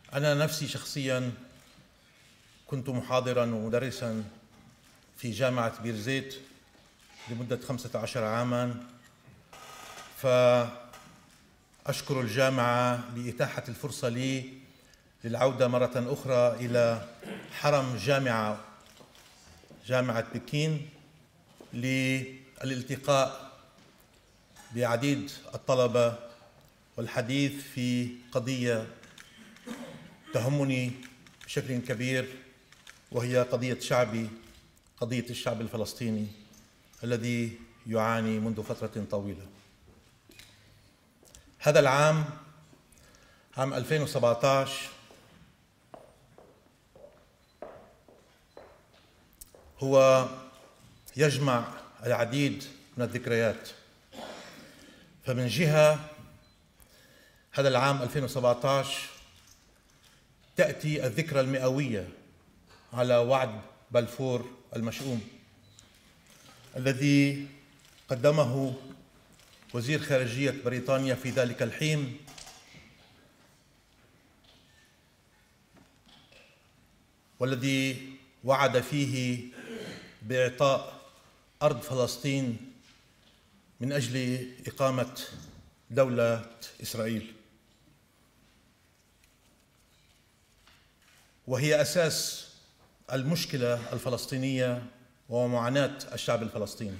أنا نفسي شخصياً كنت محاضراً ومدرساً في جامعة بيرزيت لمدة 15 عاماً، فأشكر الجامعة لإتاحة الفرصة لي للعودة مرة أخرى إلى حرم جامعة بكين للالتقاء بعديد الطلبة والحديث في قضية تهمني بشكل كبير، وهي قضية الشعب الفلسطيني الذي يعاني منذ فترة طويلة. هذا العام، عام 2017، هو يجمع العديد من الذكريات. فمن جهة، هذا العام 2017 تأتي الذكرى المئوية على وعد بلفور المشؤوم الذي قدمه وزير خارجية بريطانيا في ذلك الحين، والذي وعد فيه بإعطاء أرض فلسطين من أجل إقامة دولة إسرائيل، وهي أساس المشكلة الفلسطينية ومعاناة الشعب الفلسطيني.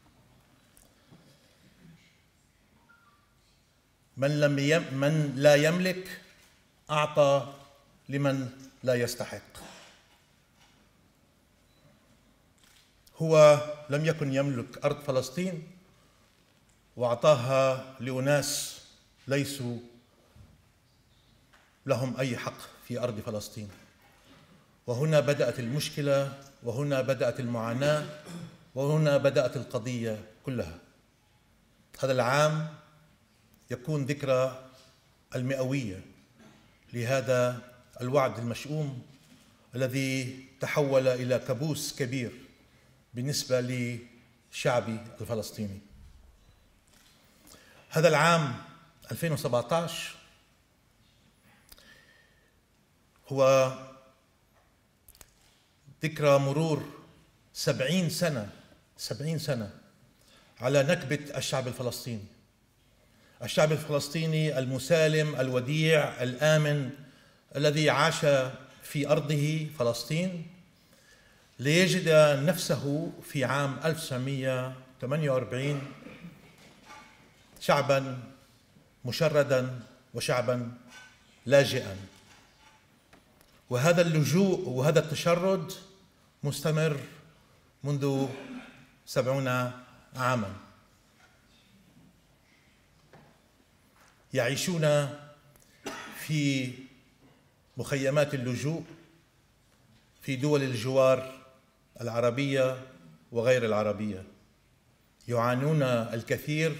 من لا يملك أعطى لمن لا يستحق. هو لم يكن يملك أرض فلسطين وأعطاها لأناس ليسوا لهم أي حق في أرض فلسطين. وهنا بدأت المشكلة، وهنا بدأت المعاناة، وهنا بدأت القضية كلها. هذا العام يكون ذكرى المئوية لهذا الوعد المشؤوم الذي تحول إلى كابوس كبير بالنسبة للشعب الفلسطيني. هذا العام 2017 هو ذكرى مرور 70 سنة على نكبة الشعب الفلسطيني. الشعب الفلسطيني المسالم الوديع الآمن الذي عاش في أرضه فلسطين ليجد نفسه في عام 1948 شعباً مشرداً وشعباً لاجئاً. وهذا اللجوء وهذا التشرد مستمر منذ 70 عاماً. يعيشون في مخيمات اللجوء في دول الجوار العربية وغير العربية، يعانون الكثير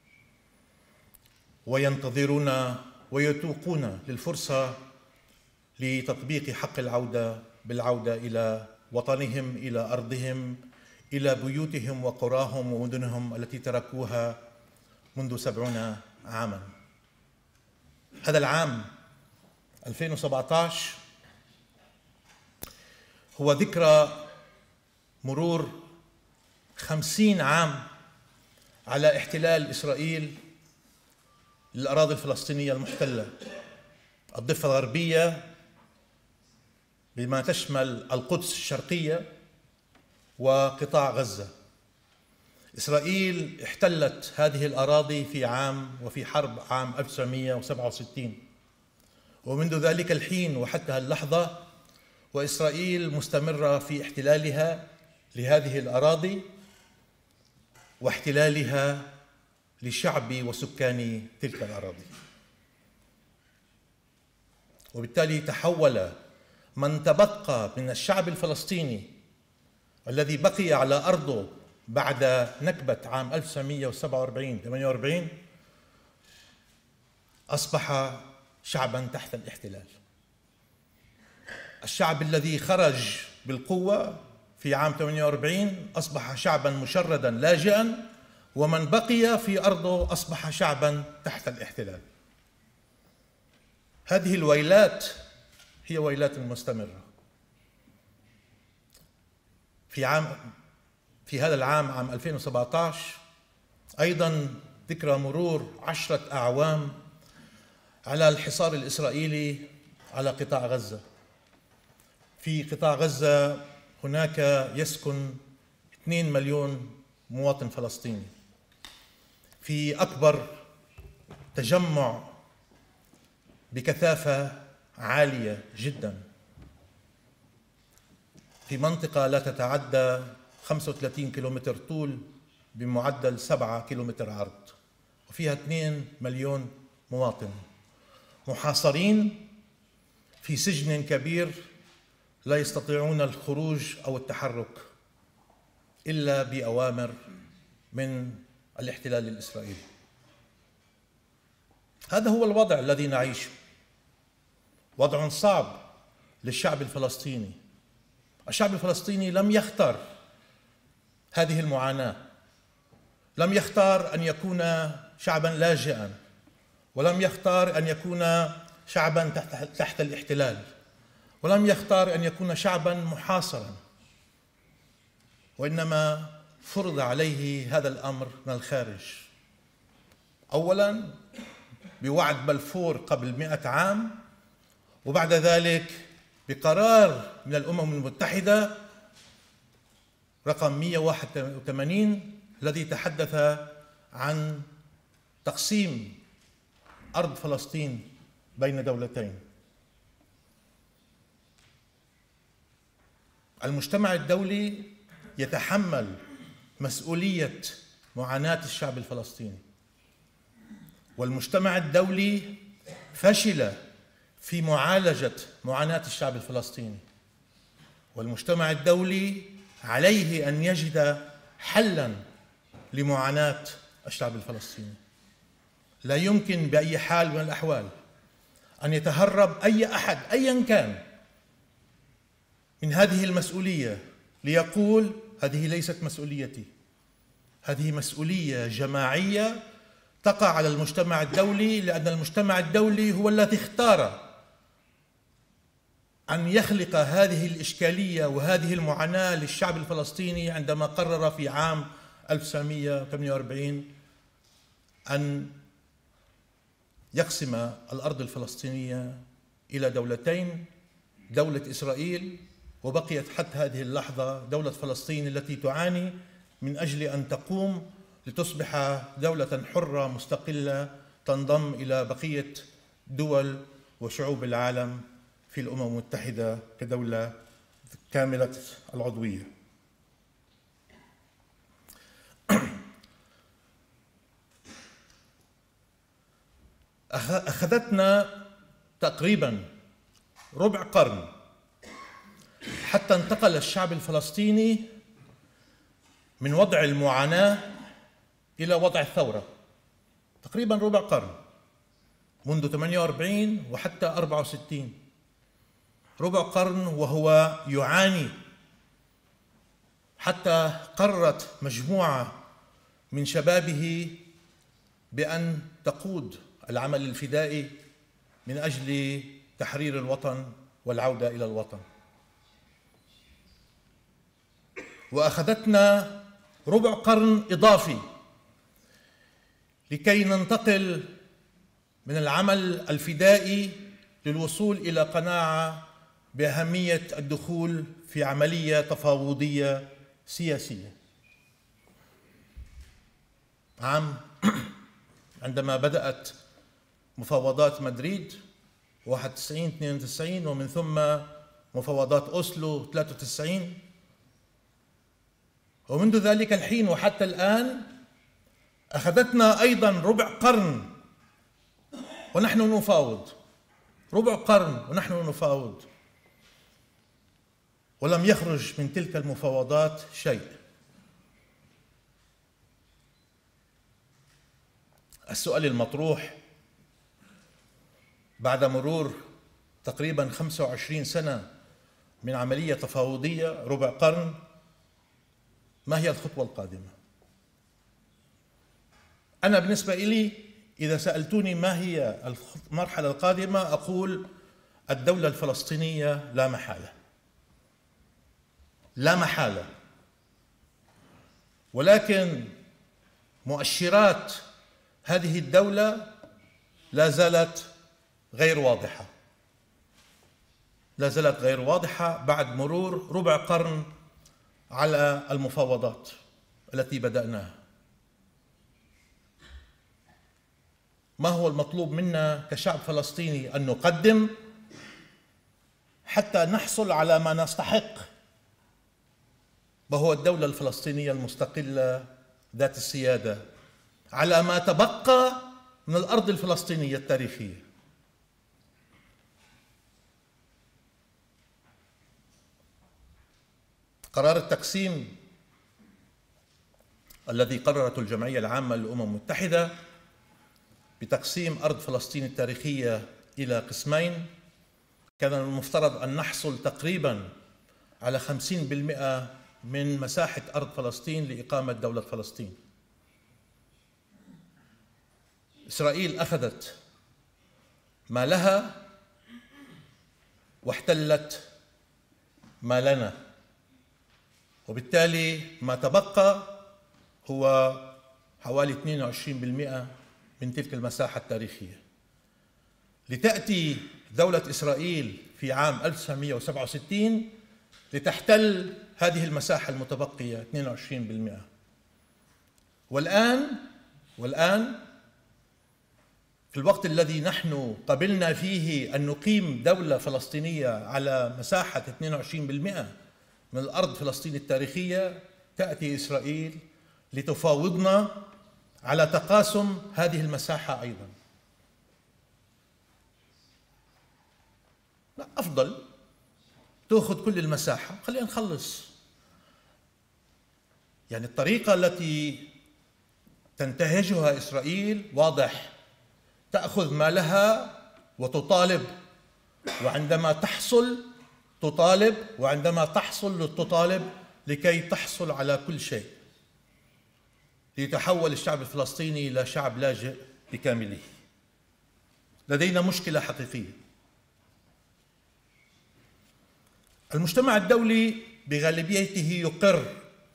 وينتظرون ويتوقون للفرصة لتطبيق حق بالعودة إلى وطنهم، إلى أرضهم، إلى بيوتهم وقراهم ومدنهم التي تركوها منذ 70 عاماً. هذا العام 2017 هو ذكرى مرور 50 عام على احتلال إسرائيل للأراضي الفلسطينية المحتلة، الضفة الغربية بما تشمل القدس الشرقية وقطاع غزة. إسرائيل احتلت هذه الأراضي في حرب عام 1967، ومنذ ذلك الحين وحتى اللحظة وإسرائيل مستمرة في احتلالها لهذه الأراضي واحتلالها لشعب وسكان تلك الأراضي. وبالتالي تحول من تبقى من الشعب الفلسطيني الذي بقي على أرضه بعد نكبة عام 1947-48 أصبح شعباً تحت الاحتلال. الشعب الذي خرج بالقوة في عام 48 أصبح شعباً مشرداً لاجئاً، ومن بقي في أرضه أصبح شعباً تحت الاحتلال. هذه الويلات هي ويلات مستمرة. في هذا العام، عام 2017، أيضا ذكرى مرور 10 أعوام على الحصار الإسرائيلي على قطاع غزة. في قطاع غزة هناك يسكن 2 مليون مواطن فلسطيني في أكبر تجمع بكثافة عالية جدا، في منطقة لا تتعدى 35 كيلومتر طول بمعدل 7 كيلومتر عرض، وفيها 2 مليون مواطن محاصرين في سجن كبير لا يستطيعون الخروج أو التحرك إلا بأوامر من الاحتلال الإسرائيلي. هذا هو الوضع الذي نعيشه، وضع صعب للشعب الفلسطيني. الشعب الفلسطيني لم يختار هذه المعاناة، لم يختار أن يكون شعبا لاجئا، ولم يختار أن يكون شعبا تحت الاحتلال، ولم يختار أن يكون شعبا محاصرا، وإنما فرض عليه هذا الأمر من الخارج. أولا بوعد بلفور قبل 100 عام، وبعد ذلك بقرار من الأمم المتحدة رقم 181 الذي تحدث عن تقسيم أرض فلسطين بين دولتين. المجتمع الدولي يتحمل مسؤولية معاناة الشعب الفلسطيني، والمجتمع الدولي فشل في معالجة معاناة الشعب الفلسطيني، والمجتمع الدولي عليه أن يجد حلاً لمعاناة الشعب الفلسطيني. لا يمكن بأي حال من الأحوال أن يتهرب أي أحد أياً كان من هذه المسؤولية ليقول هذه ليست مسؤوليتي. هذه مسؤولية جماعية تقع على المجتمع الدولي، لأن المجتمع الدولي هو الذي اختار أن يخلق هذه الإشكالية وهذه المعاناة للشعب الفلسطيني عندما قرر في عام 1948 أن يقسم الأرض الفلسطينية إلى دولتين، دولة إسرائيل، وبقيت حتى هذه اللحظة دولة فلسطين التي تعاني من أجل أن تقوم لتصبح دولة حرة مستقلة تنضم إلى بقية دول وشعوب العالم في الأمم المتحدة كدولة كاملة العضوية. أخذتنا تقريباً ربع قرن حتى انتقل الشعب الفلسطيني من وضع المعاناة إلى وضع الثورة. تقريباً ربع قرن، منذ 48 وحتى 64، ربع قرن وهو يعاني، حتى قررت مجموعة من شبابه بأن تقود العمل الفدائي من أجل تحرير الوطن والعودة إلى الوطن. وأخذتنا ربع قرن إضافي لكي ننتقل من العمل الفدائي للوصول إلى قناعة بأهمية الدخول في عملية تفاوضية سياسية. عندما بدأت مفاوضات مدريد 91-92، ومن ثم مفاوضات أوسلو 93، ومنذ ذلك الحين وحتى الآن أخذتنا أيضا ربع قرن ونحن نفاوض، ربع قرن ونحن نفاوض، ولم يخرج من تلك المفاوضات شيء. السؤال المطروح بعد مرور تقريبا 25 سنة من عملية تفاوضية ربع قرن: ما هي الخطوة القادمة؟ أنا بالنسبة إلي إذا سألتوني ما هي المرحلة القادمة أقول الدولة الفلسطينية لا محالة، لا محالة، ولكن مؤشرات هذه الدولة لا زالت غير واضحة، لا زالت غير واضحة بعد مرور ربع قرن على المفاوضات التي بدأناها. ما هو المطلوب منا كشعب فلسطيني؟ أن نقدم حتى نحصل على ما نستحق، وهو الدولة الفلسطينية المستقلة ذات السيادة على ما تبقى من الأرض الفلسطينية التاريخية. قرار التقسيم الذي قررته الجمعية العامة للأمم المتحدة بتقسيم أرض فلسطين التاريخية إلى قسمين، كان المفترض أن نحصل تقريباً على 50% من مساحة أرض فلسطين لإقامة دولة فلسطين. إسرائيل أخذت ما لها واحتلت ما لنا، وبالتالي ما تبقى هو حوالي 22% من تلك المساحة التاريخية. لتأتي دولة إسرائيل في عام 1967 لتحتل هذه المساحة المتبقية 22%. والآن في الوقت الذي نحن قبلنا فيه أن نقيم دولة فلسطينية على مساحة 22% من الأرض فلسطين التاريخية، تأتي إسرائيل لتفاوضنا على تقاسم هذه المساحة أيضا. لا، أفضل تأخذ كل المساحة، خلينا نخلص. يعني الطريقة التي تنتهجها إسرائيل واضح، تأخذ ما لها وتطالب، وعندما تحصل تطالب، وعندما تحصل تطالب لكي تحصل على كل شيء، ليتحول الشعب الفلسطيني إلى شعب لاجئ بكامله. لدينا مشكلة حقيقية. المجتمع الدولي بغالبيته يقر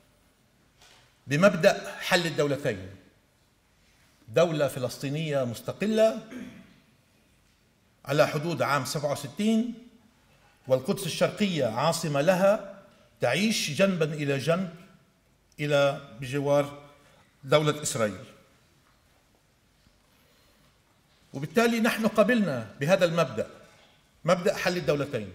بمبدأ حل الدولتين، دولة فلسطينية مستقلة على حدود عام 67، والقدس الشرقية عاصمة لها تعيش جنبا إلى جنب بجوار دولة إسرائيل. وبالتالي نحن قبلنا بهذا المبدأ، مبدأ حل الدولتين.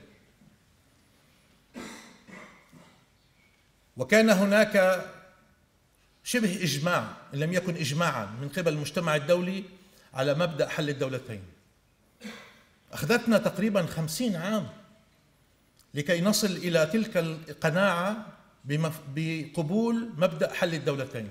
وكان هناك شبه إجماع إن لم يكن إجماعا من قبل المجتمع الدولي على مبدأ حل الدولتين. أخذتنا تقريبا 50 عام لكي نصل إلى تلك القناعة بقبول مبدأ حل الدولتين.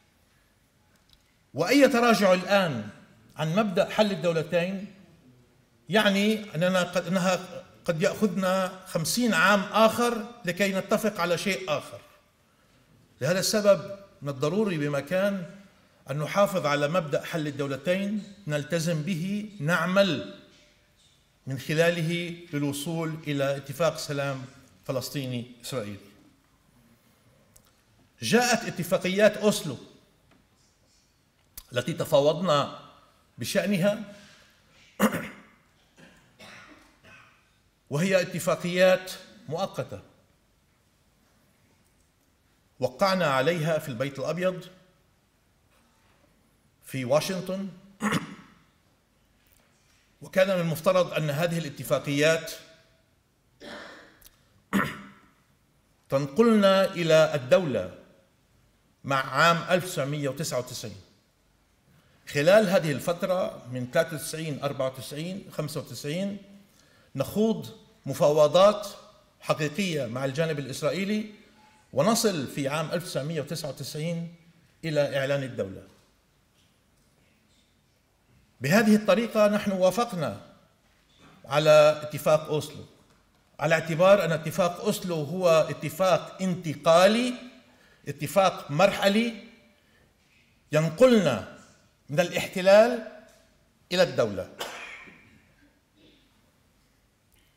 وأي تراجع الآن عن مبدأ حل الدولتين يعني أنها قد يأخذنا 50 عام آخر لكي نتفق على شيء آخر. لهذا السبب من الضروري بمكان أن نحافظ على مبدأ حل الدولتين، نلتزم به، نعمل من خلاله للوصول إلى اتفاق سلام فلسطيني إسرائيلي. جاءت اتفاقيات أوسلو التي تفاوضنا بشأنها، وهي اتفاقيات مؤقتة وقعنا عليها في البيت الأبيض في واشنطن. وكان من المفترض أن هذه الاتفاقيات تنقلنا إلى الدولة مع عام 1999. خلال هذه الفترة من 93 94 95 نخوض مفاوضات حقيقية مع الجانب الإسرائيلي، ونصل في عام 1999 إلى إعلان الدولة. بهذه الطريقة نحن وافقنا على اتفاق أوسلو، على اعتبار أن اتفاق أوسلو هو اتفاق انتقالي، اتفاق مرحلي ينقلنا من الاحتلال إلى الدولة.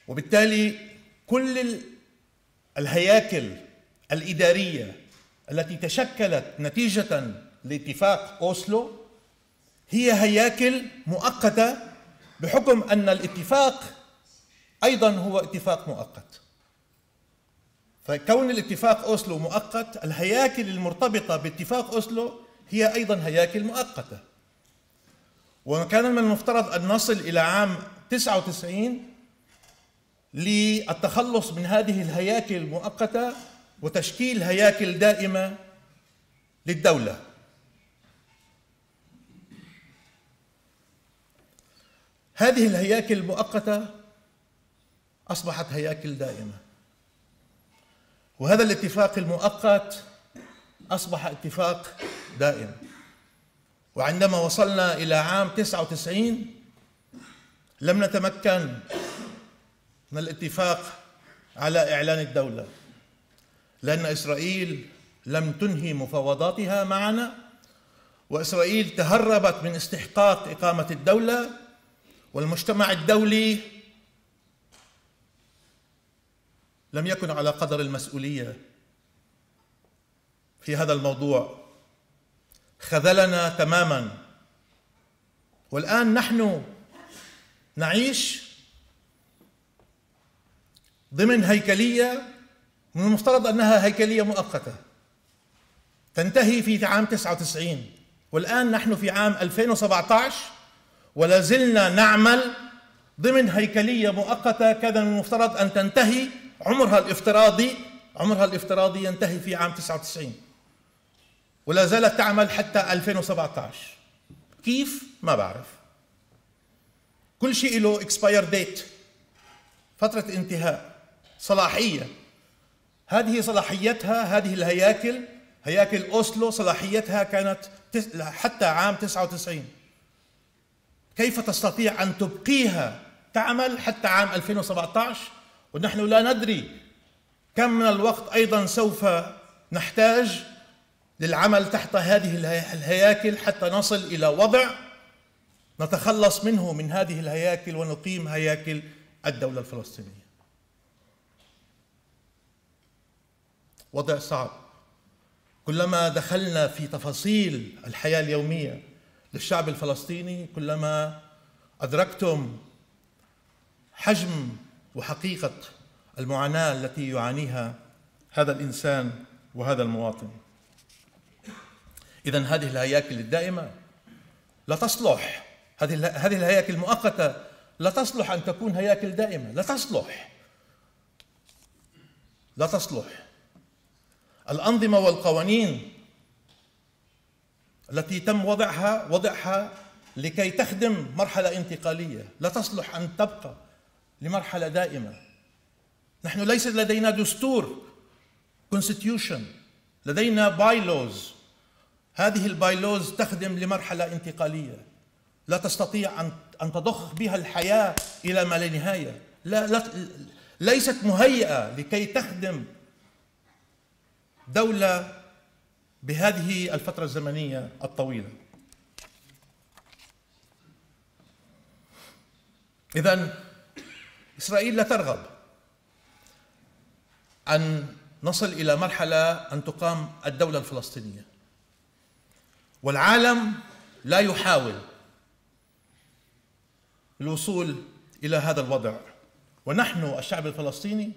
وبالتالي كل الهياكل الإدارية التي تشكلت نتيجة لاتفاق أوسلو هي هياكل مؤقتة، بحكم أن الاتفاق أيضا هو اتفاق مؤقت. فكون الاتفاق أوسلو مؤقت، الهياكل المرتبطة باتفاق أوسلو هي أيضا هياكل مؤقتة. وكان من المفترض أن نصل إلى عام 99 للتخلص من هذه الهياكل المؤقتة وتشكيل هياكل دائمة للدولة. هذه الهياكل المؤقتة أصبحت هياكل دائمة، وهذا الاتفاق المؤقت أصبح اتفاق دائم. وعندما وصلنا إلى عام 99 لم نتمكن من الاتفاق على إعلان الدولة، لأن إسرائيل لم تنهي مفاوضاتها معنا، وإسرائيل تهربت من استحقاق إقامة الدولة، والمجتمع الدولي لم يكن على قدر المسؤولية في هذا الموضوع، خذلنا تماما. والآن نحن نعيش ضمن هيكلية من المفترض أنها هيكلية مؤقتة تنتهي في عام 99، والآن نحن في عام 2017 ولا زلنا نعمل ضمن هيكلية مؤقتة كان من المفترض أن تنتهي عمرها الافتراضي ينتهي في عام 99، ولا زالت تعمل حتى 2017. كيف؟ ما بعرف. كل شيء له expire date، فترة انتهاء، صلاحية. هذه صلاحيتها، هذه الهياكل، هياكل أوسلو صلاحيتها كانت حتى عام 99. كيف تستطيع أن تبقيها تعمل حتى عام 2017 ونحن لا ندري كم من الوقت أيضا سوف نحتاج للعمل تحت هذه الهياكل حتى نصل إلى وضع نتخلص منه من هذه الهياكل ونقيم هياكل الدولة الفلسطينية. وضع صعب. كلما دخلنا في تفاصيل الحياة اليومية للشعب الفلسطيني كلما أدركتم حجم وحقيقة المعاناة التي يعانيها هذا الإنسان وهذا المواطن. إذن هذه الهياكل الدائمة لا تصلح، هذه الهياكل المؤقتة لا تصلح أن تكون هياكل دائمة، لا تصلح. الأنظمة والقوانين التي تم وضعها لكي تخدم مرحلة انتقالية لا تصلح أن تبقى لمرحلة دائمة. نحن ليس لدينا دستور constitution، لدينا bylaws. هذه البايلوز تخدم لمرحلة انتقالية لا تستطيع أن تضخ بها الحياة إلى ما لا نهاية، ليست مهيئة لكي تخدم دولة بهذه الفترة الزمنية الطويلة. إذن إسرائيل لا ترغب أن نصل إلى مرحلة أن تقام الدولة الفلسطينية، والعالم لا يحاول الوصول إلى هذا الوضع، ونحن الشعب الفلسطيني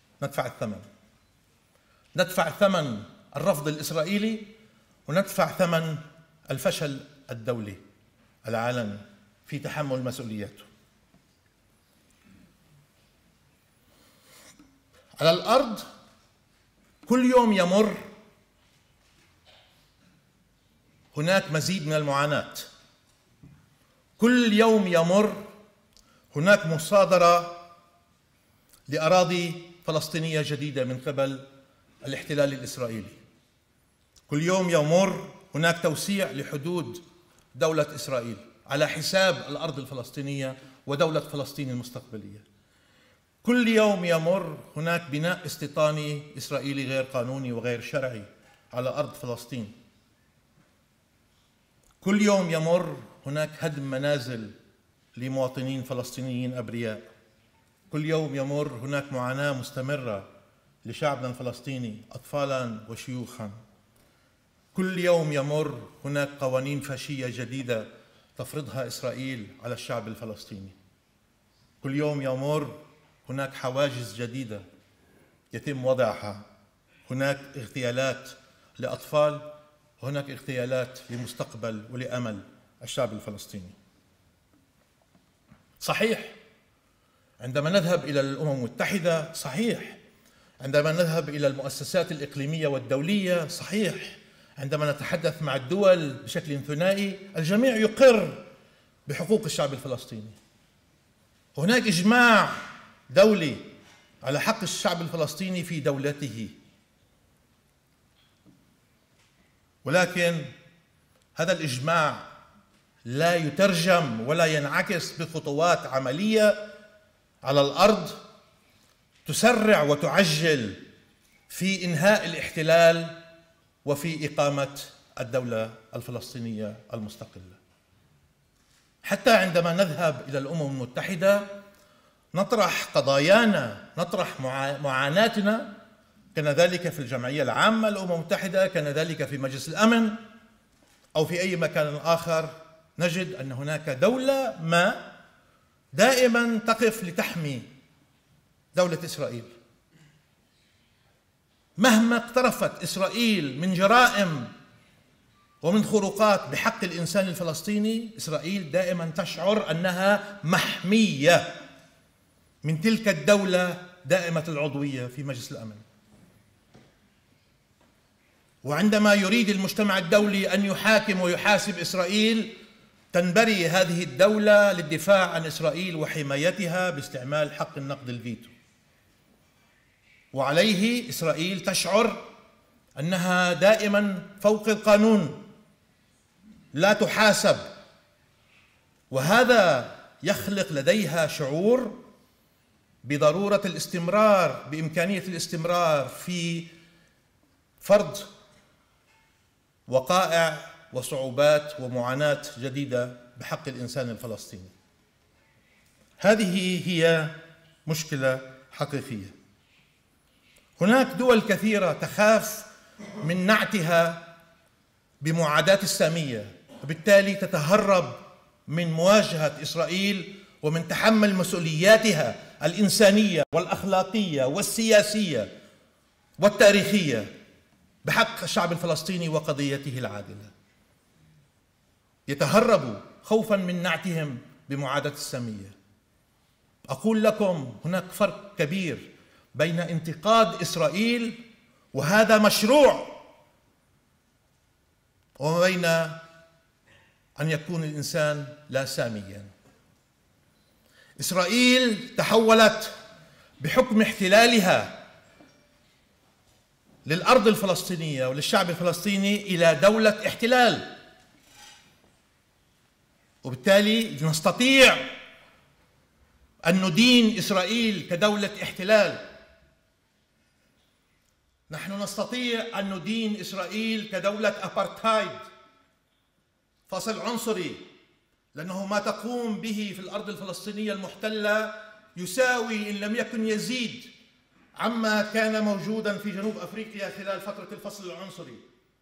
ندفع ثمن الرفض الإسرائيلي، وندفع ثمن الفشل الدولي العالمي في تحمل مسؤولياته. على الأرض كل يوم يمر هناك مزيد من المعاناة، كل يوم يمر هناك مصادرة لأراضي فلسطينية جديدة من قبل الاحتلال الإسرائيلي، كل يوم يمر هناك توسيع لحدود دولة إسرائيل على حساب الأرض الفلسطينية ودولة فلسطين المستقبلية. كل يوم يمر هناك بناء استيطاني إسرائيلي غير قانوني وغير شرعي على أرض فلسطين. كل يوم يمر هناك هدم منازل لمواطنين فلسطينيين أبرياء. كل يوم يمر هناك معاناة مستمرة لشعبنا الفلسطيني أطفالا وشيوخا. كل يوم يمر هناك قوانين فاشية جديدة تفرضها إسرائيل على الشعب الفلسطيني. كل يوم يمر هناك حواجز جديدة يتم وضعها. هناك اغتيالات لأطفال، وهناك اغتيالات لمستقبل ولأمل الشعب الفلسطيني. صحيح عندما نذهب إلى الأمم المتحدة، صحيح عندما نذهب إلى المؤسسات الإقليمية والدولية، صحيح عندما نتحدث مع الدول بشكل ثنائي، الجميع يقر بحقوق الشعب الفلسطيني. هناك إجماع دولي على حق الشعب الفلسطيني في دولته، ولكن هذا الإجماع لا يترجم ولا ينعكس بخطوات عملية على الأرض تسرع وتعجل في إنهاء الاحتلال وفي إقامة الدولة الفلسطينية المستقلة. حتى عندما نذهب إلى الأمم المتحدة نطرح قضايانا، نطرح معاناتنا، كان ذلك في الجمعية العامة للأمم المتحدة، كان ذلك في مجلس الأمن أو في أي مكان آخر، نجد أن هناك دولة ما دائما تقف لتحمي دولة إسرائيل. مهما اقترفت إسرائيل من جرائم ومن خروقات بحق الإنسان الفلسطيني، إسرائيل دائما تشعر أنها محمية من تلك الدولة دائمة العضوية في مجلس الأمن. وعندما يريد المجتمع الدولي أن يحاكم ويحاسب إسرائيل، تنبري هذه الدولة للدفاع عن إسرائيل وحمايتها باستعمال حق النقد الفيتو. وعليه إسرائيل تشعر أنها دائما فوق القانون، لا تحاسب، وهذا يخلق لديها شعور بضرورة الاستمرار، بإمكانية الاستمرار في فرض وقائع وصعوبات ومعاناة جديدة بحق الإنسان الفلسطيني. هذه هي مشكلة حقيقية. هناك دول كثيرة تخاف من نعتها بمعاداة السامية، وبالتالي تتهرب من مواجهة إسرائيل ومن تحمل مسؤولياتها الإنسانية والأخلاقية والسياسية والتاريخية بحق الشعب الفلسطيني وقضيته العادلة. يتهربوا خوفا من نعتهم بمعاداة السامية. أقول لكم هناك فرق كبير بين انتقاد إسرائيل وهذا مشروع، وبين أن يكون الإنسان لا ساميا. إسرائيل تحولت بحكم احتلالها للأرض الفلسطينية وللشعب الفلسطيني إلى دولة احتلال، وبالتالي نستطيع أن ندين إسرائيل كدولة احتلال. نحن نستطيع أن ندين إسرائيل كدولة أبارتهايد، فصل عنصري، لأنه ما تقوم به في الأرض الفلسطينية المحتلة يساوي إن لم يكن يزيد عما كان موجودا في جنوب أفريقيا خلال فترة الفصل العنصري.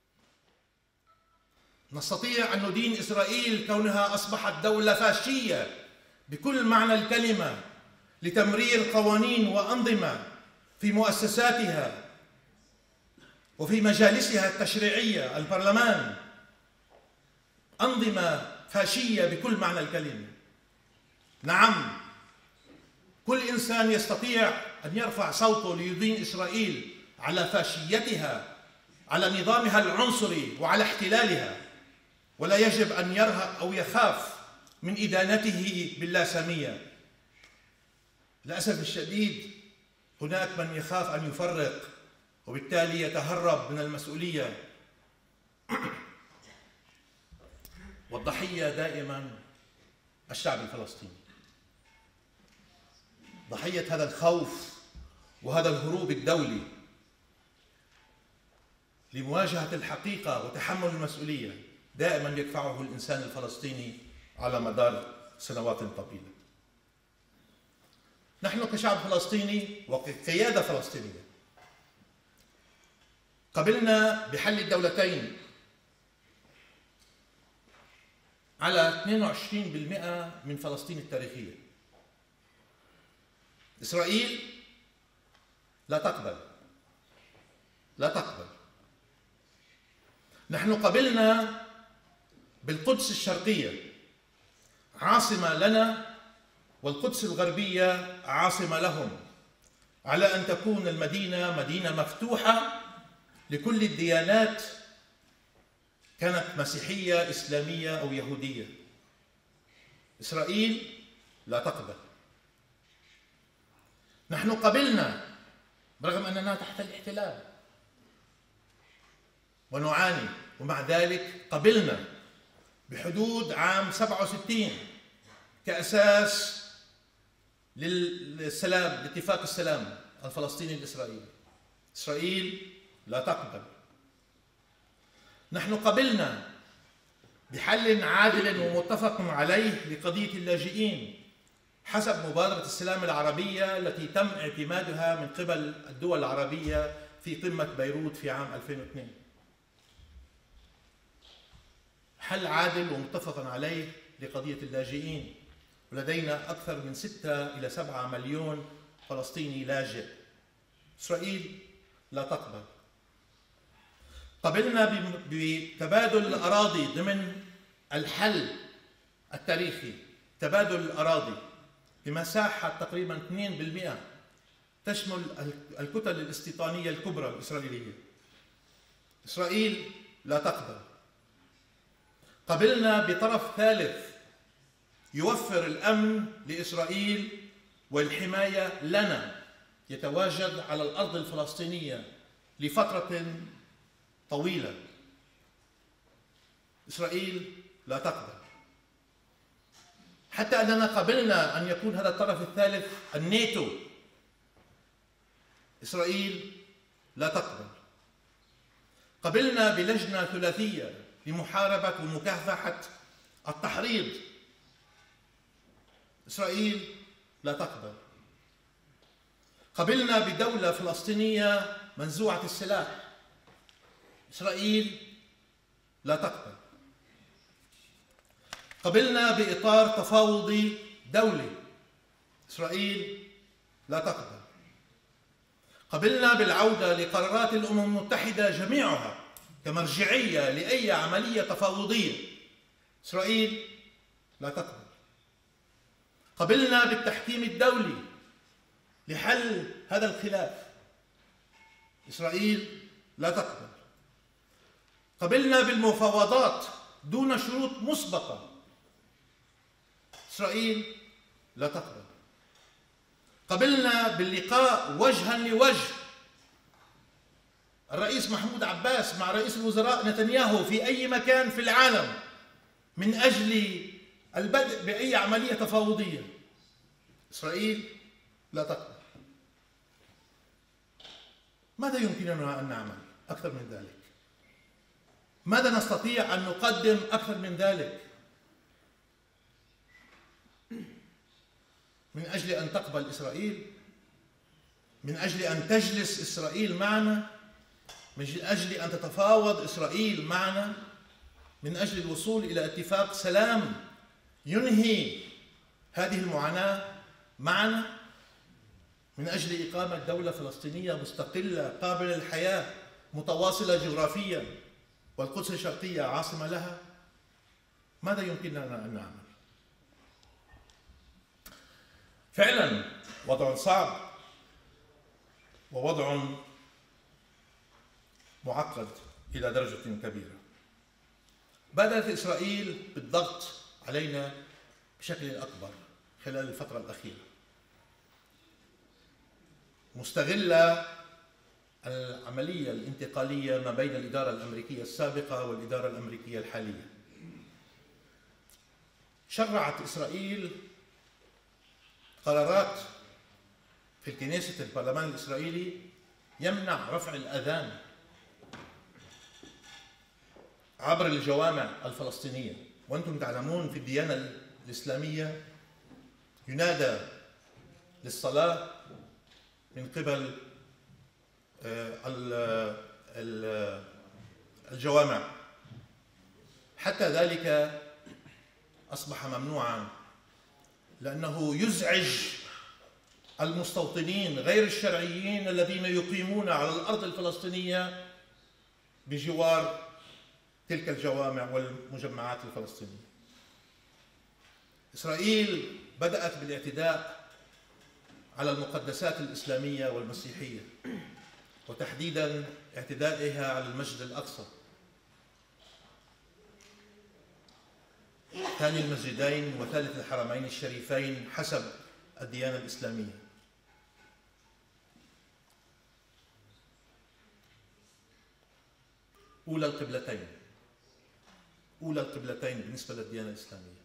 نستطيع أن ندين إسرائيل كونها أصبحت دولة فاشية بكل معنى الكلمة، لتمرير قوانين وأنظمة في مؤسساتها وفي مجالسها التشريعية، البرلمان، أنظمة فاشية بكل معنى الكلمة. نعم، كل إنسان يستطيع أن يرفع صوته ليدين إسرائيل على فاشيتها، على نظامها العنصري وعلى احتلالها، ولا يجب أن يرهب أو يخاف من إدانته باللاسامية. للأسف الشديد هناك من يخاف أن يفرق، وبالتالي يتهرب من المسؤولية، والضحية دائما الشعب الفلسطيني، ضحية هذا الخوف وهذا الهروب الدولي لمواجهة الحقيقة وتحمل المسؤولية. دائما يدفعه الإنسان الفلسطيني على مدار سنوات طويلة. نحن كشعب فلسطيني وكقيادة فلسطينية قبلنا بحل الدولتين على 22% من فلسطين التاريخية. إسرائيل لا تقبل. نحن قبلنا بالقدس الشرقية عاصمة لنا والقدس الغربية عاصمة لهم، على أن تكون المدينة مدينة مفتوحة لكل الديانات، كانت مسيحية إسلامية أو يهودية. إسرائيل لا تقبل. نحن قبلنا برغم أننا تحت الاحتلال ونعاني، ومع ذلك قبلنا بحدود عام 67 كأساس للسلام، لاتفاق السلام الفلسطيني الإسرائيلي. إسرائيل لا تقبل. نحن قبلنا بحل عادل ومتفق عليه لقضية اللاجئين حسب مبادرة السلام العربية التي تم اعتمادها من قبل الدول العربية في قمة بيروت في عام 2002. حل عادل ومتفق عليه لقضية اللاجئين، ولدينا أكثر من 6 إلى 7 مليون فلسطيني لاجئ. إسرائيل لا تقبل. قبلنا بتبادل الأراضي ضمن الحل التاريخي، تبادل الأراضي بمساحة تقريبا 2% تشمل الكتل الاستيطانية الكبرى الإسرائيلية. إسرائيل لا تقبل. قبلنا بطرف ثالث يوفر الأمن لإسرائيل والحماية لنا، يتواجد على الأرض الفلسطينية لفترة طويلة. إسرائيل لا تقبل. حتى أننا قبلنا أن يكون هذا الطرف الثالث الناتو. إسرائيل لا تقبل. قبلنا بلجنة ثلاثية لمحاربة ومكافحة التحريض. إسرائيل لا تقبل. قبلنا بدولة فلسطينية منزوعة السلاح. إسرائيل لا تقبل. قبلنا بإطار تفاوضي دولي. إسرائيل لا تقبل. قبلنا بالعودة لقرارات الأمم المتحدة جميعها كمرجعية لأي عملية تفاوضية. إسرائيل لا تقبل. قبلنا بالتحكيم الدولي لحل هذا الخلاف. إسرائيل لا تقبل. قبلنا بالمفاوضات دون شروط مسبقة. إسرائيل لا تقبل. قبلنا باللقاء وجها لوجه الرئيس محمود عباس مع رئيس الوزراء نتنياهو في أي مكان في العالم من أجل البدء بأي عملية تفاوضية. إسرائيل لا تقبل. ماذا يمكننا أن نعمل أكثر من ذلك؟ ماذا نستطيع أن نقدم أكثر من ذلك من أجل أن تقبل إسرائيل، من أجل أن تجلس إسرائيل معنا، من أجل أن تتفاوض إسرائيل معنا، من أجل الوصول إلى اتفاق سلام ينهي هذه المعاناة معنا، من أجل إقامة دولة فلسطينية مستقلة قابلة للحياة متواصلة جغرافيا والقدس الشرقية عاصمة لها. ماذا يمكننا أن نعمل؟ فعلا وضع صعب ووضع معقد إلى درجة كبيرة. بدأت إسرائيل بالضغط علينا بشكل أكبر خلال الفترة الأخيرة، مستغلة العملية الانتقالية ما بين الإدارة الأمريكية السابقة والإدارة الأمريكية الحالية. شرعت إسرائيل قرارات في الكنيسة البرلمان الإسرائيلي يمنع رفع الأذان عبر الجوامع الفلسطينية. وأنتم تعلمون في الديانة الإسلامية ينادى للصلاة من قبل الجوامع. حتى ذلك أصبح ممنوعا لأنه يزعج المستوطنين غير الشرعيين الذين يقيمون على الأرض الفلسطينية بجوار تلك الجوامع والمجمعات الفلسطينية. إسرائيل بدأت بالاعتداء على المقدسات الإسلامية والمسيحية، وتحديدا اعتدائها على المسجد الأقصى، ثاني المسجدين وثالث الحرمين الشريفين حسب الديانة الإسلامية. أولى القبلتين بالنسبة للديانة الإسلامية،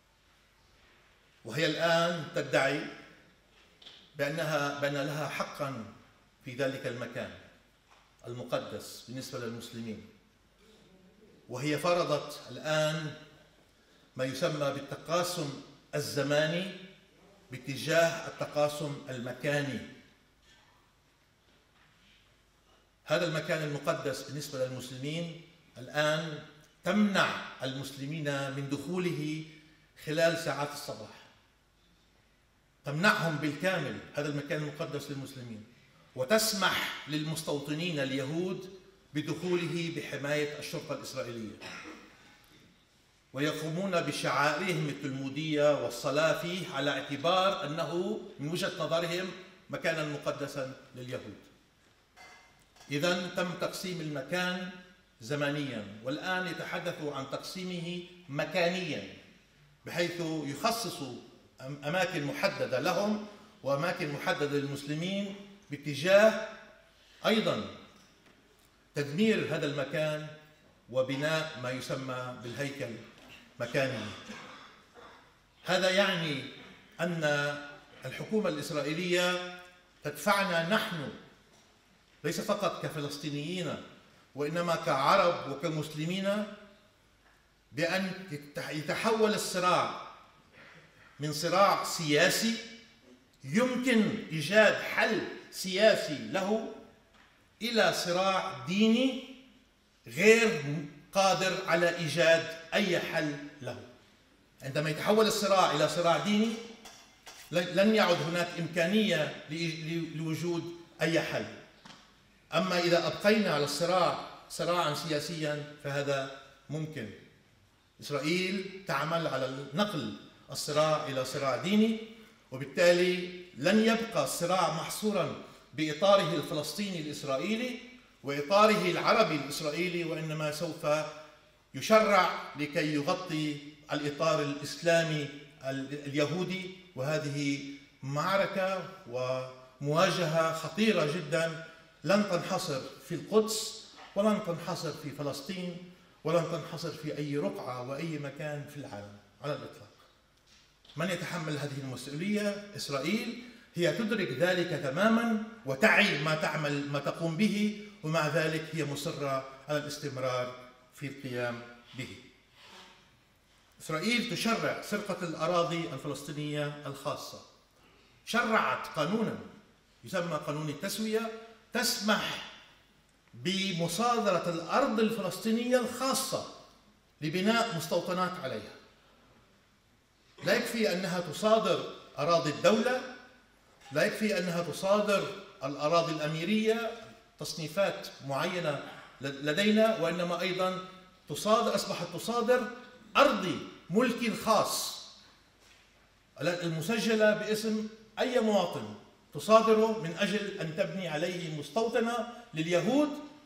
وهي الآن تدعي بأن لها حقا في ذلك المكان المقدس بالنسبة للمسلمين، وهي فرضت الآن ما يسمى بالتقاسم الزماني باتجاه التقاسم المكاني. هذا المكان المقدس بالنسبة للمسلمين الآن تمنع المسلمين من دخوله خلال ساعات الصباح، تمنعهم بالكامل هذا المكان المقدس للمسلمين، وتسمح للمستوطنين اليهود بدخوله بحماية الشرطة الإسرائيلية، ويقومون بشعائرهم التلمودية والصلاة فيه على اعتبار أنه من وجهة نظرهم مكانا مقدسا لليهود. إذن تم تقسيم المكان زمنيا، والآن يتحدثوا عن تقسيمه مكانيا، بحيث يخصصوا أماكن محددة لهم وأماكن محددة للمسلمين باتجاه أيضا تدمير هذا المكان وبناء ما يسمى بالهيكل مكاني. هذا يعني أن الحكومة الإسرائيلية تدفعنا نحن ليس فقط كفلسطينيين وإنما كعرب وكمسلمين بأن يتحول الصراع من صراع سياسي يمكن إيجاد حل سياسي له إلى صراع ديني غير قادر على إيجاد أي حل له. عندما يتحول الصراع إلى صراع ديني لن يعد هناك إمكانية لوجود أي حل. أما إذا أبقينا على الصراع صراعا سياسيا فهذا ممكن. إسرائيل تعمل على نقل الصراع إلى صراع ديني، وبالتالي لن يبقى الصراع محصورا بإطاره الفلسطيني الإسرائيلي وإطاره العربي الإسرائيلي، وإنما سوف يشرع لكي يغطي الإطار الإسلامي اليهودي. وهذه معركة ومواجهة خطيرة جدا لن تنحصر في القدس ولن تنحصر في فلسطين ولن تنحصر في أي رقعة وأي مكان في العالم على الإطلاق. من يتحمل هذه المسؤولية؟ إسرائيل. هي تدرك ذلك تماما وتعي ما تقوم به، ومع ذلك هي مصرة على الاستمرار في القيام به. إسرائيل تشرع سرقة الأراضي الفلسطينية الخاصة. شرعت قانونا يسمى قانون التسوية تسمح بمصادرة الأرض الفلسطينية الخاصة لبناء مستوطنات عليها. لا يكفي أنها تصادر أراضي الدولة، لا يكفي أنها تصادر الأراضي الأميرية تصنيفات معينة لدينا، وإنما أيضا أصبحت تصادر أرضي ملكي الخاص المسجلة باسم أي مواطن، تصادره من أجل أن تبني عليه مستوطنة لليهود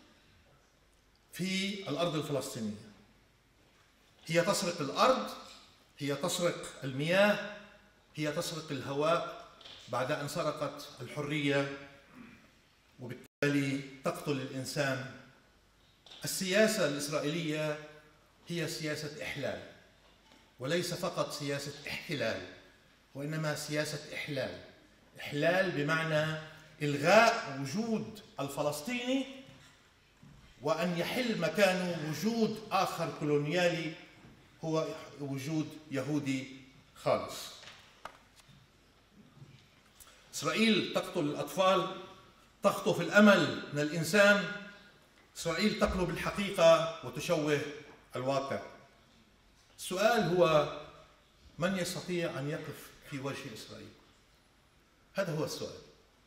في الأرض الفلسطينية. هي تسرق الأرض، هي تسرق المياه، هي تسرق الهواء بعد أن سرقت الحرية، وبالتالي تقتل الإنسان. السياسة الإسرائيلية هي سياسة إحلال، وليس فقط سياسة احتلال، وإنما سياسة إحلال. إحلال بمعنى إلغاء وجود الفلسطيني وأن يحل مكانه وجود آخر كولونيالي هو وجود يهودي خالص. إسرائيل تقتل الأطفال، تخطف الأمل من الإنسان. إسرائيل تقلب الحقيقة وتشوه الواقع. السؤال هو: من يستطيع أن يقف في وجه إسرائيل؟ هذا هو السؤال.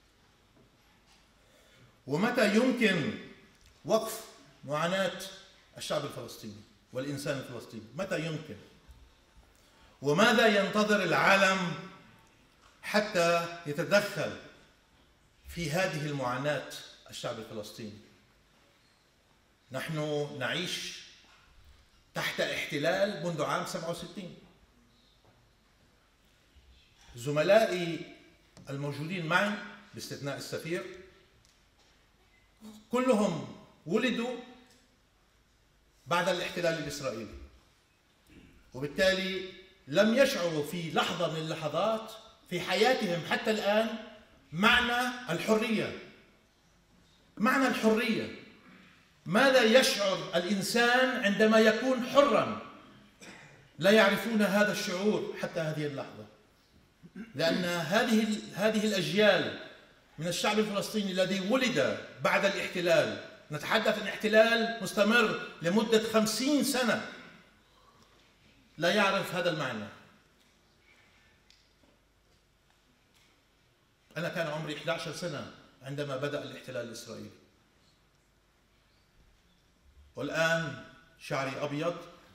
ومتى يمكن وقف معاناة الشعب الفلسطيني والإنسان الفلسطيني؟ متى يمكن؟ وماذا ينتظر العالم حتى يتدخل في هذه المعاناة الشعب الفلسطيني؟ نحن نعيش تحت احتلال منذ عام 67. زملائي الموجودين معي باستثناء السفير كلهم ولدوا بعد الاحتلال الإسرائيلي، وبالتالي لم يشعروا في لحظة من اللحظات في حياتهم حتى الآن معنى الحرية. معنى الحرية، ماذا يشعر الإنسان عندما يكون حراً؟ لا يعرفون هذا الشعور حتى هذه اللحظة، لأن هذه الأجيال من الشعب الفلسطيني الذي ولد بعد الاحتلال، نتحدث عن احتلال مستمر لمدة 50 سنة، لا يعرف هذا المعنى. أنا كان عمري 11 سنة عندما بدأ الاحتلال الإسرائيلي، والآن شعري أبيض،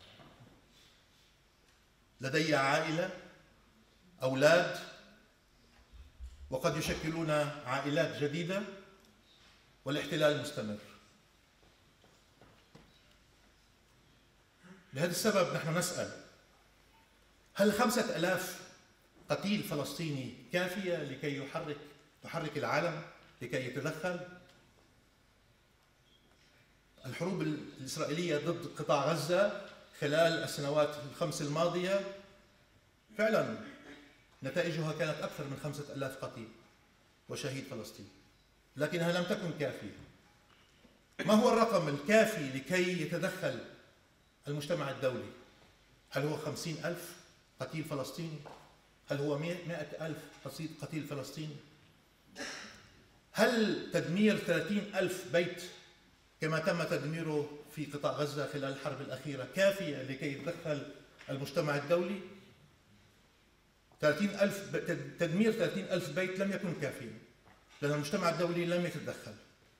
لدي عائلة، أولاد، وقد يشكلون عائلات جديدة، والاحتلال مستمر. لهذا السبب نحن نسأل: هل 5000 قتيل فلسطيني كافية لكي تحرك العالم لكي يتدخل؟ الحروب الإسرائيلية ضد قطاع غزة خلال السنوات ال5 الماضية فعلا نتائجها كانت أكثر من 5000 قتيل وشهيد فلسطيني، لكنها لم تكن كافية. ما هو الرقم الكافي لكي يتدخل المجتمع الدولي؟ هل هو 50,000 قتيل فلسطيني؟ هل هو 100,000 قتيل فلسطيني؟ هل تدمير 30,000 بيت كما تم تدميره في قطاع غزة خلال الحرب الأخيرة كافية لكي يتدخل المجتمع الدولي؟ تدمير 30,000 بيت لم يكن كافيا، لأن المجتمع الدولي لم يتدخل.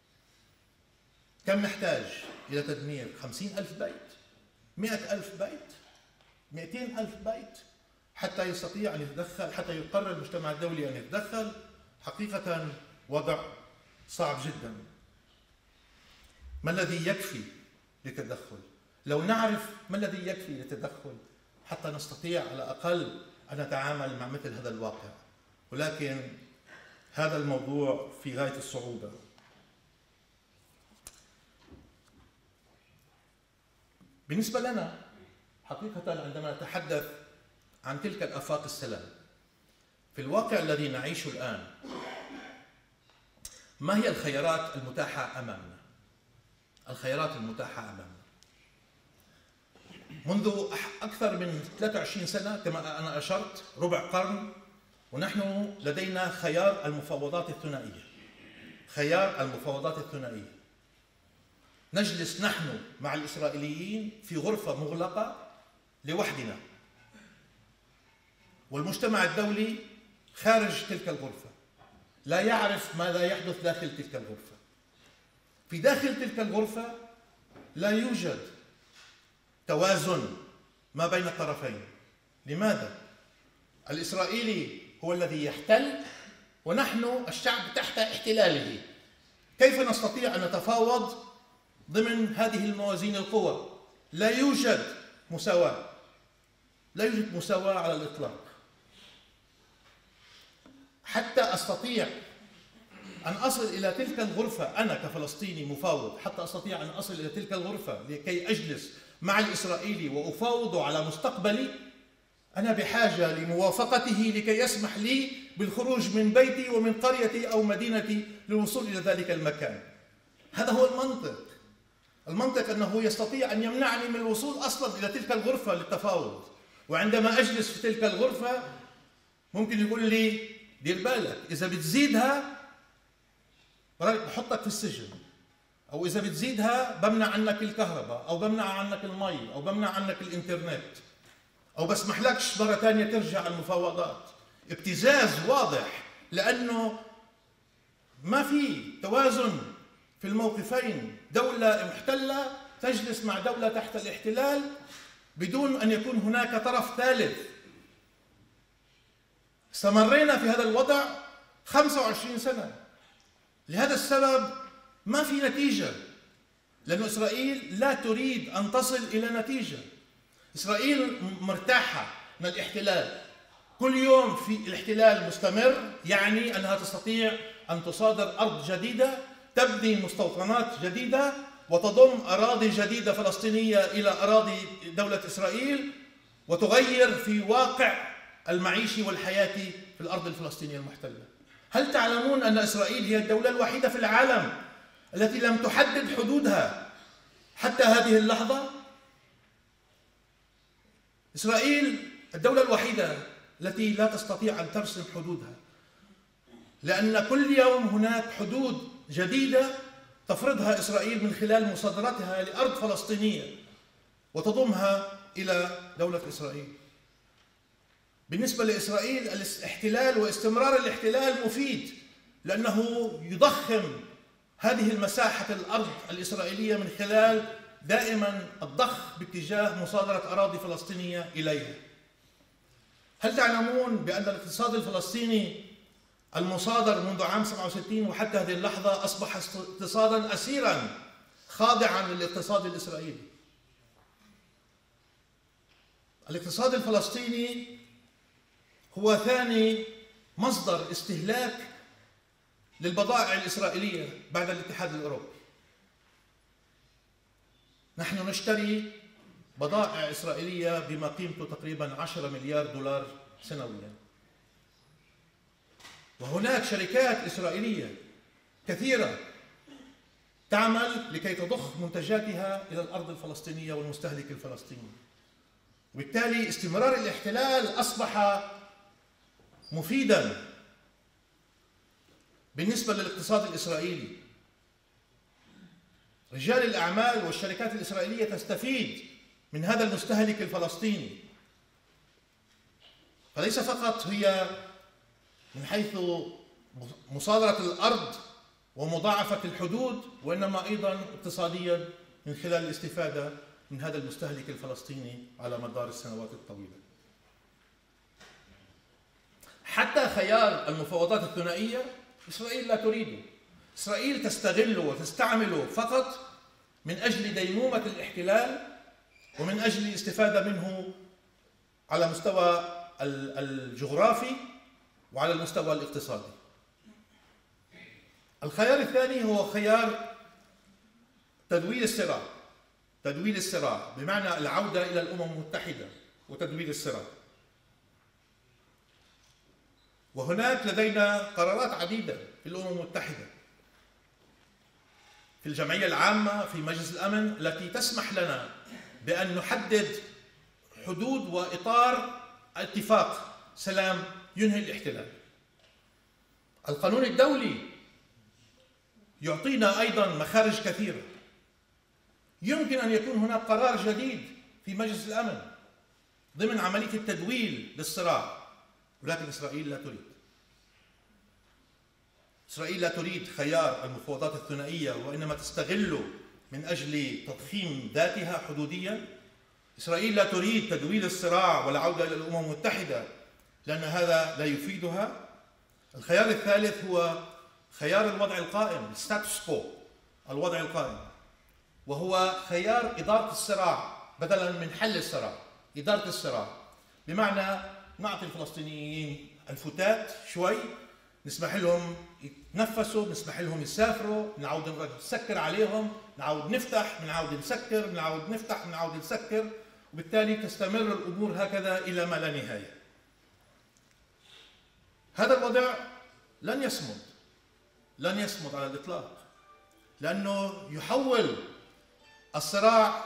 كم نحتاج إلى تدمير 50,000 بيت؟ 100,000 بيت؟ 200,000 بيت حتى يستطيع أن يتدخل، حتى يقرر المجتمع الدولي أن يتدخل؟ حقيقة وضع صعب جدا. ما الذي يكفي للتدخل؟ لو نعرف ما الذي يكفي للتدخل حتى نستطيع على الأقل أن نتعامل مع مثل هذا الواقع، ولكن هذا الموضوع في غاية الصعوبة. بالنسبة لنا حقيقة عندما نتحدث عن تلك الآفاق السلام في الواقع الذي نعيشه الآن، ما هي الخيارات المتاحة أمامنا؟ الخيارات المتاحة أمامنا منذ أكثر من 23 سنة كما أنا أشرت، ربع قرن، ونحن لدينا خيار المفاوضات الثنائية. خيار المفاوضات الثنائية، نجلس نحن مع الإسرائيليين في غرفة مغلقة لوحدنا، والمجتمع الدولي خارج تلك الغرفة لا يعرف ماذا يحدث داخل تلك الغرفة. في داخل تلك الغرفة لا يوجد توازن ما بين الطرفين. لماذا؟ الإسرائيلي هو الذي يحتل ونحن الشعب تحت احتلاله. كيف نستطيع أن نتفاوض ضمن هذه الموازين القوى؟ لا يوجد مساواة، لا يوجد مساواة على الإطلاق. حتى أستطيع أن أصل إلى تلك الغرفة أنا كفلسطيني مفاوض، حتى أستطيع أن أصل إلى تلك الغرفة لكي أجلس مع الإسرائيلي وأفاوضه على مستقبلي، أنا بحاجة لموافقته لكي يسمح لي بالخروج من بيتي ومن قريتي أو مدينتي للوصول إلى ذلك المكان. هذا هو المنطق. المنطق أنه يستطيع أن يمنعني من الوصول أصلا إلى تلك الغرفة للتفاوض، وعندما أجلس في تلك الغرفة ممكن يقول لي دير بالك إذا بتزيدها بحطك في السجن، أو إذا بتزيدها بمنع عنك الكهرباء، أو بمنع عنك المي، أو بمنع عنك الإنترنت، أو بسمح لكش مرة ثانية ترجع المفاوضات. ابتزاز واضح، لأنه ما في توازن في الموقفين. دولة محتلة تجلس مع دولة تحت الاحتلال بدون أن يكون هناك طرف ثالث. استمرينا في هذا الوضع 25 سنة. لهذا السبب ما في نتيجة، لأن إسرائيل لا تريد أن تصل إلى نتيجة. إسرائيل مرتاحة من الاحتلال، كل يوم في الاحتلال مستمر، يعني أنها تستطيع أن تصادر أرض جديدة، تبني مستوطنات جديدة، وتضم أراضي جديدة فلسطينية إلى أراضي دولة إسرائيل، وتغير في واقع المعيشي والحياتي في الأرض الفلسطينية المحتلة. هل تعلمون أن إسرائيل هي الدولة الوحيدة في العالم التي لم تحدد حدودها حتى هذه اللحظة؟ إسرائيل الدولة الوحيدة التي لا تستطيع أن ترسم حدودها، لأن كل يوم هناك حدود جديدة تفرضها إسرائيل من خلال مصادرتها لأرض فلسطينية وتضمها إلى دولة إسرائيل. بالنسبة لإسرائيل الاحتلال واستمرار الاحتلال مفيد، لأنه يضخم هذه المساحة الأرض الإسرائيلية من خلال دائما الضخ باتجاه مصادرة أراضي فلسطينية إليها. هل تعلمون بأن الاقتصاد الفلسطيني المصادر منذ عام 67 وحتى هذه اللحظة أصبح اقتصادا أسيرا خاضعا للاقتصاد الإسرائيلي؟ الاقتصاد الفلسطيني هو ثاني مصدر استهلاك للبضائع الإسرائيلية بعد الاتحاد الأوروبي. نحن نشتري بضائع إسرائيلية بما قيمته تقريبا 10 مليار دولار سنويا، وهناك شركات إسرائيلية كثيرة تعمل لكي تضخ منتجاتها إلى الأرض الفلسطينية والمستهلك الفلسطيني. وبالتالي استمرار الاحتلال أصبح مفيدا بالنسبة للاقتصاد الإسرائيلي. رجال الأعمال والشركات الإسرائيلية تستفيد من هذا المستهلك الفلسطيني، فليس فقط هي من حيث مصادرة الأرض ومضاعفة الحدود، وإنما أيضا اقتصاديا من خلال الاستفادة من هذا المستهلك الفلسطيني على مدار السنوات الطويلة. حتى خيار المفاوضات الثنائية إسرائيل لا تريده. إسرائيل تستغله وتستعمله فقط من أجل ديمومة الاحتلال ومن أجل الاستفادة منه على المستوى الجغرافي وعلى المستوى الاقتصادي. الخيار الثاني هو خيار تدويل الصراع. تدويل الصراع بمعنى العودة إلى الأمم المتحدة وتدويل الصراع. وهناك لدينا قرارات عديدة في الأمم المتحدة، في الجمعية العامة، في مجلس الأمن، التي تسمح لنا بأن نحدد حدود وإطار اتفاق سلام ينهي الاحتلال. القانون الدولي يعطينا أيضا مخارج كثيرة. يمكن أن يكون هناك قرار جديد في مجلس الأمن ضمن عملية التدويل للصراع، ولكن إسرائيل لا تريد. إسرائيل لا تريد خيار المفاوضات الثنائية، وإنما تستغله من أجل تضخيم ذاتها حدوديا. إسرائيل لا تريد تدويل الصراع والعودة إلى الأمم المتحدة، لأن هذا لا يفيدها. الخيار الثالث هو خيار الوضع القائم، الستاتوس كو، الوضع القائم، وهو خيار إدارة الصراع بدلا من حل الصراع. إدارة الصراع بمعنى نعطي الفلسطينيين الفتات شوي، نسمح لهم يتنفسوا، نسمح لهم يسافروا، نعود نسكر عليهم، نعود نفتح، نعود نسكر، نعود نفتح، نعود نسكر، وبالتالي تستمر الأمور هكذا إلى ما لا نهاية. هذا الوضع لن يصمد على الإطلاق، لأنه يحول الصراع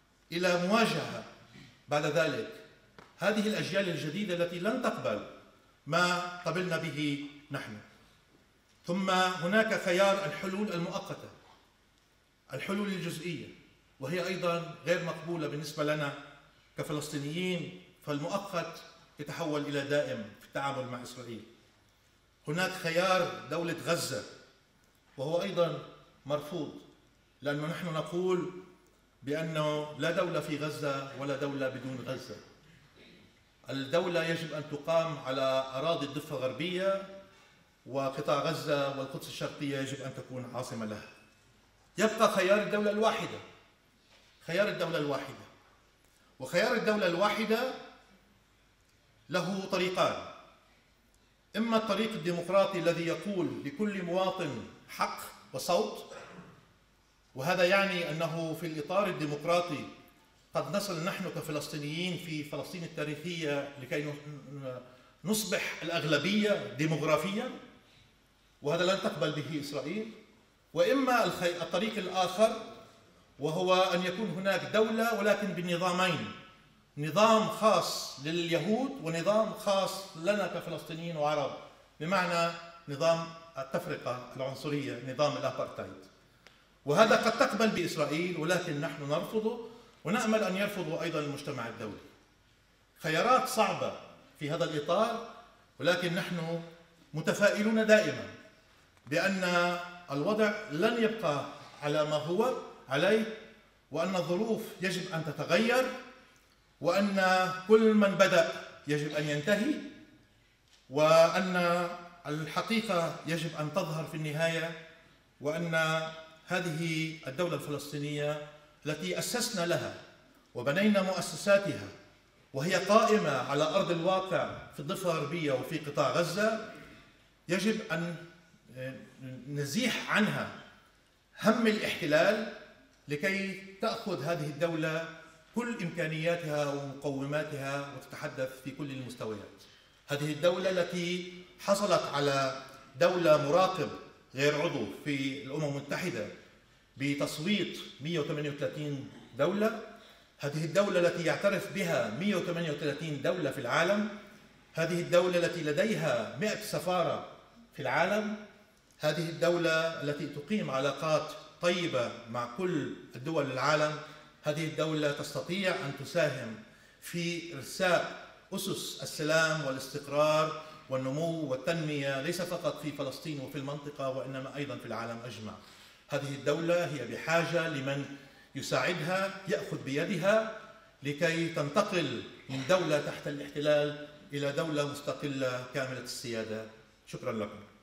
إلى مواجهة بعد ذلك. هذه الأجيال الجديدة التي لن تقبل ما قبلنا به نحن. ثم هناك خيار الحلول المؤقتة، الحلول الجزئية، وهي أيضا غير مقبولة بالنسبة لنا كفلسطينيين، فالمؤقت يتحول إلى دائم في التعامل مع إسرائيل. هناك خيار دولة غزة، وهو أيضا مرفوض، لأنه نحن نقول بأنه لا دولة في غزة ولا دولة بدون غزة. الدولة يجب أن تقام على أراضي الضفة الغربية، وقطاع غزة والقدس الشرقية يجب أن تكون عاصمة لها. يبقى خيار الدولة الواحدة، خيار الدولة الواحدة. وخيار الدولة الواحدة له طريقان: إما الطريق الديمقراطي الذي يقول لكل مواطن حق وصوت، وهذا يعني أنه في الإطار الديمقراطي قد نصل نحن كفلسطينيين في فلسطين التاريخية لكي نصبح الأغلبية ديموغرافيا، وهذا لن تقبل به إسرائيل. وإما الطريق الآخر، وهو أن يكون هناك دولة ولكن بالنظامين: نظام خاص لليهود ونظام خاص لنا كفلسطينيين وعرب، بمعنى نظام التفرقة العنصرية، نظام الأبارتايد. وهذا قد تقبل بإسرائيل، ولكن نحن نرفضه، ونأمل أن يرفضه أيضا المجتمع الدولي. خيارات صعبة في هذا الإطار، ولكن نحن متفائلون دائما بأن الوضع لن يبقى على ما هو عليه، وأن الظروف يجب أن تتغير، وأن كل من بدأ يجب أن ينتهي، وأن الحقيقة يجب أن تظهر في النهاية، وأن هذه الدولة الفلسطينية التي أسسنا لها وبنينا مؤسساتها وهي قائمة على أرض الواقع في الضفة الغربية وفي قطاع غزة، يجب أن نزيح عنها هم الاحتلال لكي تأخذ هذه الدولة كل إمكانياتها ومقوماتها وتتحدث في كل المستويات. هذه الدولة التي حصلت على دولة مراقب غير عضو في الأمم المتحدة بتصويت 138 دولة، هذه الدولة التي يعترف بها 138 دولة في العالم، هذه الدولة التي لديها 100 سفارة في العالم، هذه الدولة التي تقيم علاقات طيبة مع كل الدول العالم، هذه الدولة تستطيع أن تساهم في إرساء أسس السلام والاستقرار والنمو والتنمية، ليس فقط في فلسطين وفي المنطقة، وإنما أيضا في العالم أجمع. هذه الدولة هي بحاجة لمن يساعدها، يأخذ بيدها لكي تنتقل من دولة تحت الاحتلال إلى دولة مستقلة كاملة السيادة. شكرا لكم.